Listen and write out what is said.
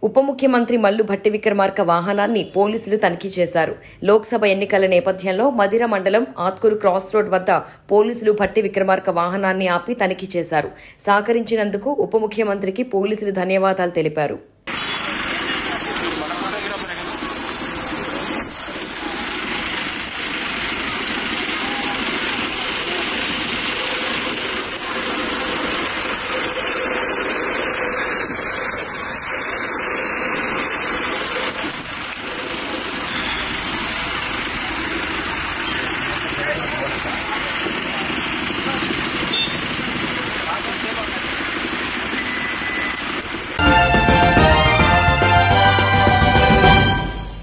ఉప ముఖ్యమంత్రి మల్లు భట్టి విక్రమార్క వాహనాన్ని పోలీసులు తనిఖీ చేశారు. లోక్సభ ఎన్నికల నేపథ్యంలో మదిర మండలం ఆత్కూరు క్రాస్ రోడ్ వద్ద పోలీసులు భట్టి విక్రమార్క వాహనాన్ని ఆపి తనిఖీ చేశారు. సహకరించినందుకు ఉప ముఖ్యమంత్రికి పోలీసులు ధన్యవాదాలు తెలిపారు.